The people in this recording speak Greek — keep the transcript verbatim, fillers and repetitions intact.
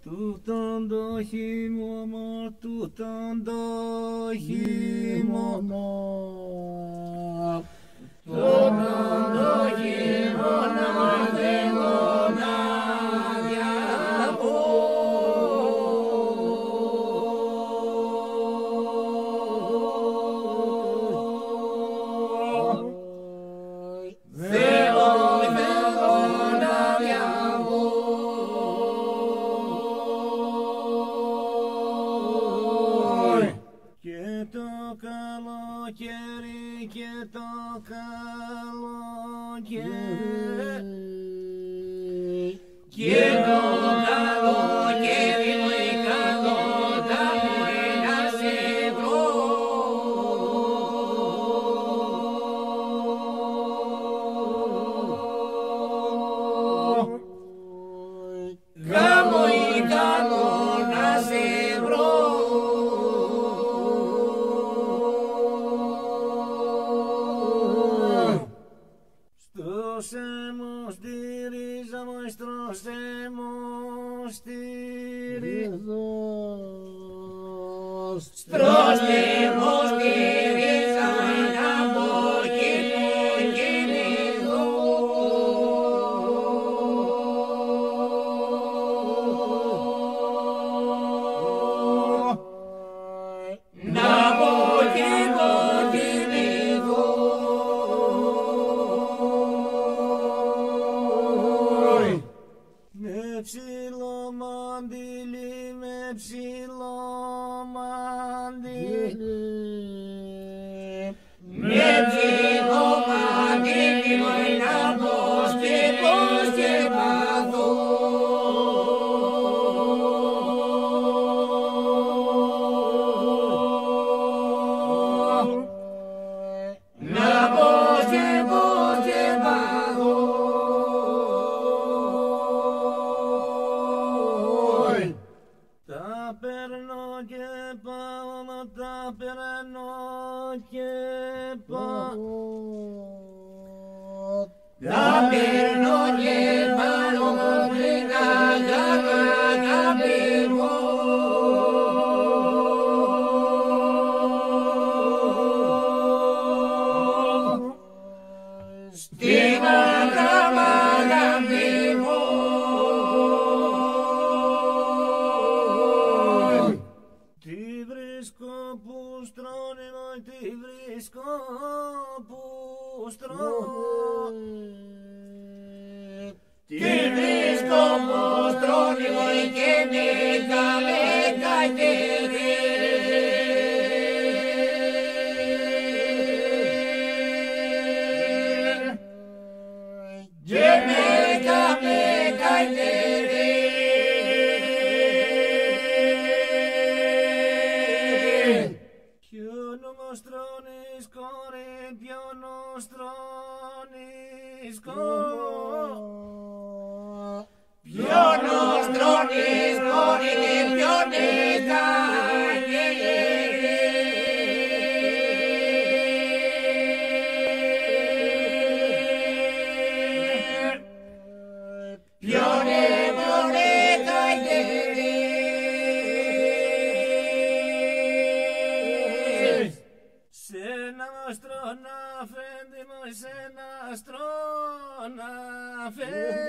Τούτον το χειμώνα, τούτον το χειμώνα, τούτον το χειμώνα θέλω να διαβώ. Θέλω, θέλω να διαβώ. Και το καλοκαίρι, και το καλοκαίρι, και το καλοκαίρι μου καλό τα μπορεί να σε βρω. Γάμο ή καλό να σε βρω. Στρώσε μου στη ρίζα μου, στρώσε μου στη ρίζα, στρώσε μου στη ρίζα να πω κι που κινηθώ. Να πω κι που κινηθώ. Με ψηλό μαντήλι, με ψηλό μαντήλι, με ψηλό μαντήλι μου να πως και πως και πάθω. Να πως και πως και πάθω. Τα παίρνω και πάω, τα παίρνω και πάω, τα παίρνω και πάω πριν αγαπώ. Στην αγάπη αγαπώ. Τι βρίσκω που στρώνει μου, τι βρίσκω που στρώνει, τι βρίσκω που στρώνει μου και με κακτερεί. Και με κακτερεί. Ποιον όμως τρώνεις κόρη, ποιον όμως τρώνεις κόρη, ποιον όμως τρώνεις κόρη και ποιον κακτερεί. Ποιον κακτερεί. Σε ένα άστρο να φέντη μου, σε ένα άστρο να φέντη